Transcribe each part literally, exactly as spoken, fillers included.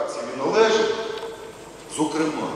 фракції він належить, зокрема,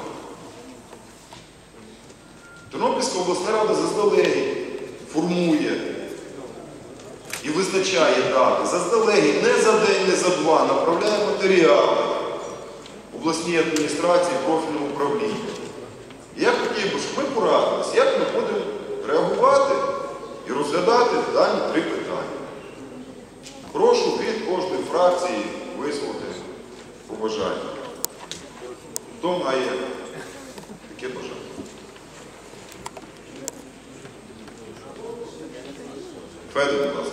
Тернопільська обласна рада заздалегідь формує і визначає дати, заздалегідь, не за день, не за два, направляє матеріали обласній адміністрації, профільному управлінню. І я хотів би, щоб ми порадилися, як ми будемо реагувати і розглядати дані три питання. Прошу від кожної фракції висловити побажання. Хто має таке бажання? Федор, будь ласка.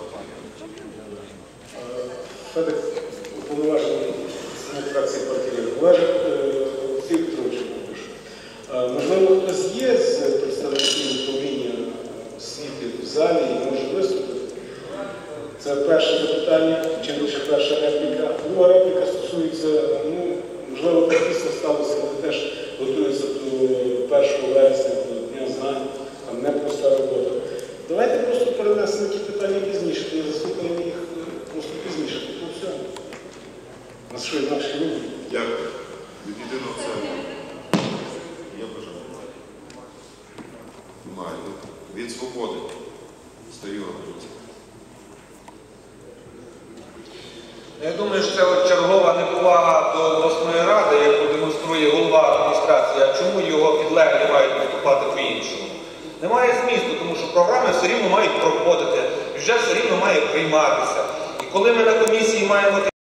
Федор, уповноважений з фракції партії Олег Олексій Петрович. Можливо, хтось є з представників управління освіти в залі і може виступити? Це перше запитання, чи лише перша репліка. Друга репліка стосується, ну, можливо, так дійсно сталося, вони теж готуються до першого вересня, до Дня знань, там непроста робота. Давайте просто перенесемо ті питання пізніше, і заслухаємо їх просто пізніше. Тобто все. У нас що інакше не буде. Дякую. Від єдиного це є бажання. Немає. Від свободи. Стаю. Я думаю, що це от чергова неповага до обласної ради, яку демонструє голова адміністрації, а чому його підлеглі мають виступати по-іншому. Немає змісту, тому що програми все рівно мають проходити, бюджет все рівно має прийматися. І коли ми на комісії маємо